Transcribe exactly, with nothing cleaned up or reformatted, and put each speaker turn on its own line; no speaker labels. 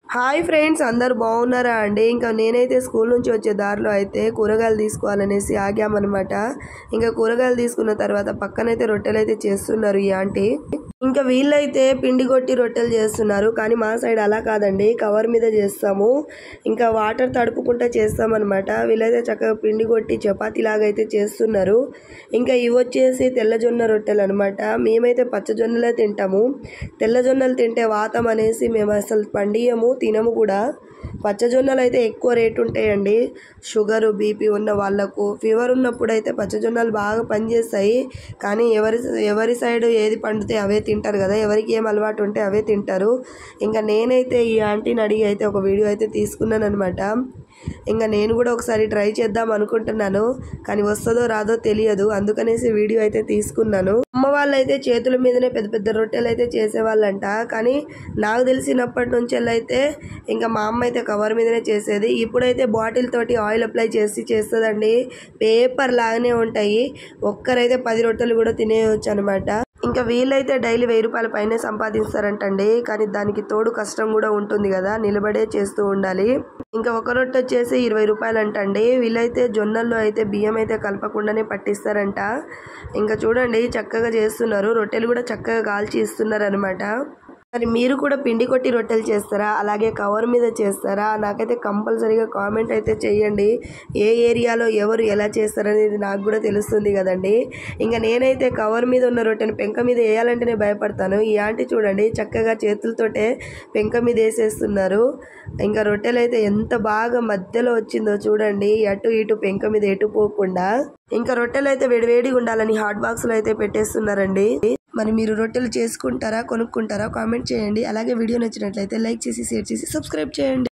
Hi friends, అందరు బాగున్నారా అండి? ఇంకా నేనైతే స్కూల్ నుంచి వచ్చే దారిలో అయితే కూరగాయలు తీసుకోవాలనేసి ఆగామన్నమాట. ఇంకా కూరగాయలు తీసుకున్న తర్వాత పక్కనైతే రొట్టెలు అయితే చేస్తున్నారు ఈ ఆంటీ. ఇంకా వీళ్ళైతే పిండి కొట్టి రొట్టెలు చేస్తున్నారు, కానీ మా సైడ్ అలా కాదండి, కవర్ మీద చేస్తాము. ఇంకా వాటర్ తడుపుకుంటా చేస్తామన్నమాట. వీళ్ళైతే చక్కగా పిండి కొట్టి చపాతీ లాగా అయితే చేస్తున్నారు. ఇంకా ఇవి వచ్చేసి తెల్లజొన్న రొట్టెలు అనమాట. మేమైతే పచ్చజొన్నలే తింటాము. తెల్లజొన్నలు తింటే వాతం అనేసి మేము అసలు పండియము, తినము కూడా. పచ్చజొన్నలు అయితే ఎక్కువ రేటు ఉంటాయండి. షుగరు బీపీ ఉన్న వాళ్ళకు, ఫీవర్ ఉన్నప్పుడు అయితే పచ్చజొన్నలు బాగా పనిచేస్తాయి. కానీ ఎవరి ఎవరి సైడ్ ఏది పండితే అవే తింటారు కదా, ఎవరికి ఏం అలవాటు ఉంటే అవే తింటారు. ఇంకా నేనైతే ఈ ఆంటీని అడిగి అయితే ఒక వీడియో అయితే తీసుకున్నాను అనమాట. ఇంకా నేను కూడా ఒకసారి ట్రై చేద్దాం అనుకుంటున్నాను, కానీ వస్తుందో రాదో తెలియదు, అందుకనేసి వీడియో అయితే తీసుకున్నాను. అమ్మ వాళ్ళు అయితే చేతుల మీదనే పెద్ద పెద్ద రొట్టెలు అయితే చేసేవాళ్ళంట, కానీ నాకు తెలిసినప్పటి నుంచి అయితే ఇంకా మా అమ్మ అయితే కవర్ మీదనే చేసేది. ఇప్పుడైతే బాటిల్ తోటి ఆయిల్ అప్లై చేసి చేస్తుందండి. పేపర్ లాగానే ఉంటాయి. ఒక్కరైతే పది రొట్టెలు కూడా తినేయచ్చు అనమాట. ఇంకా వీళ్ళైతే డైలీ వెయ్యి రూపాయల పైనే సంపాదిస్తారంటండి, కానీ దానికి తోడు కష్టం కూడా ఉంటుంది కదా, నిలబడే చేస్తూ ఉండాలి. ఇంకా ఒక రొట్టె వచ్చేసి ఇరవై రూపాయలు అంటండి. వీళ్ళైతే జొన్నల్లో అయితే బియ్యం అయితే కలపకుండానే పట్టిస్తారంట. ఇంకా చూడండి చక్కగా చేస్తున్నారు, రొట్టెలు కూడా చక్కగా కాల్చి ఇస్తున్నారు అనమాట. మరి మీరు కూడా పిండి కొట్టి రొట్టెలు చేస్తారా, అలాగే కవర్ మీద చేస్తారా? నాకైతే కంపల్సరీగా కామెంట్ అయితే చేయండి. ఏ ఏరియాలో ఎవరు ఎలా చేస్తారనేది నాకు కూడా తెలుస్తుంది కదండి. ఇంకా నేనైతే కవర్ మీద ఉన్న రొట్టెను పెంక మీద వేయాలంటేనే భయపడతాను. ఈ ఆంటీ చూడండి చక్కగా చేతులతోటే పెంక మీద వేసేస్తున్నారు. ఇంకా రొట్టెలు అయితే ఎంత బాగా మధ్యలో వచ్చిందో చూడండి, అటు ఇటు పెంక మీద ఎటు పోకుండా. ఇంకా రొట్టెలు అయితే వేడివేడిగా ఉండాలని హాట్ బాక్స్లో అయితే పెట్టేస్తున్నారండి. మరి మీరు రొట్టెలు చేసుకుంటారా, కొనుక్కుంటారా? కామెంట్ చేయండి. అలాగే వీడియో నచ్చినట్లయితే లైక్ చేసి, షేర్ చేసి, సబ్స్క్రైబ్ చేయండి.